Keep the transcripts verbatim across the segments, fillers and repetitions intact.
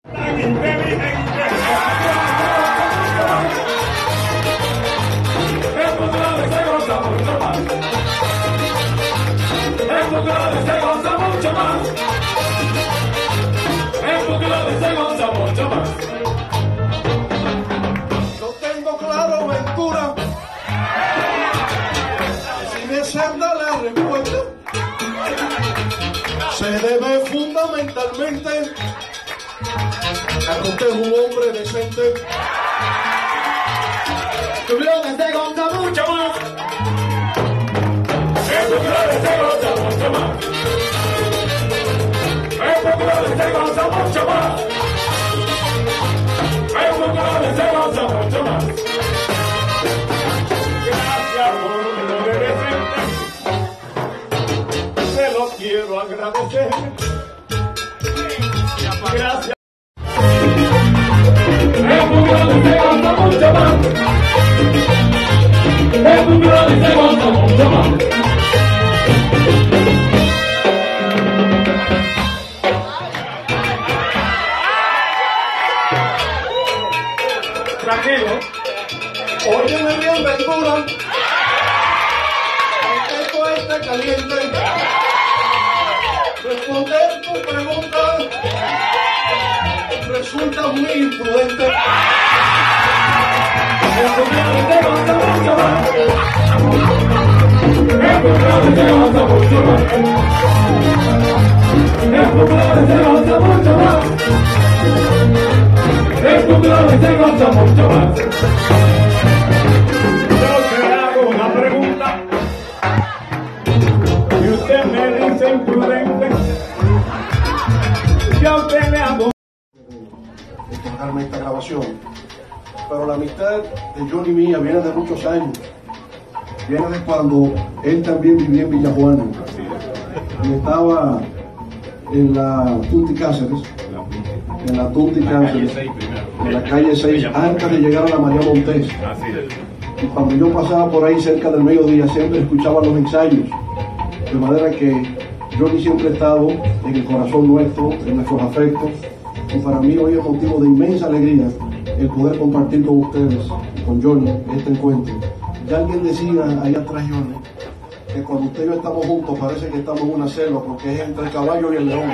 Yo tengo claro, Ventura, que si me acepta la respuesta, se debe fundamentalmente a que usted es un hombre decente. Tu blog se goza mucho más. El popular se goza mucho más. El popular se goza mucho más. El popular se goza mucho más. Gracias por lo de decente. Se lo quiero agradecer. Gracias. El popular se goza mucho más. El popular se goza mucho más. Tranquilo. Óyeme bien, Ventura. Aunque esto esté caliente, responder tu pregunta resulta muy imprudente. El popular se goza mucho más. El popular se goza mucho más. El popular se goza mucho más. El popular se goza mucho más. Yo te hago una pregunta y usted me dice imprudente. Yo a usted le hago Dejarme esta grabación, pero la amistad de Johnny mía viene de muchos años, viene de cuando él también vivía en Villajuana y estaba en la Tunti Cáceres, en la Tunti Cáceres, en la calle seis, antes de llegar a la María Montes. Y cuando yo pasaba por ahí cerca del mediodía siempre escuchaba los ensayos, de manera que Johnny siempre ha estado en el corazón nuestro, en nuestros afectos. Y para mí hoy es motivo de inmensa alegría el poder compartir con ustedes, con Johnny, este encuentro. Ya alguien decía allá atrás, Johnny, que cuando usted y yo estamos juntos parece que estamos en una selva porque es entre el caballo y el león.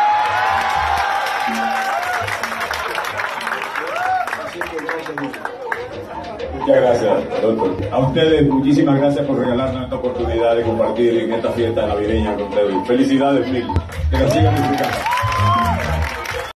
Así que gracias. Muchas gracias, doctor. A ustedes, muchísimas gracias por regalarnos esta oportunidad de compartir en esta fiesta navideña con ustedes. Felicidades mil. Que la sigan disfrutando.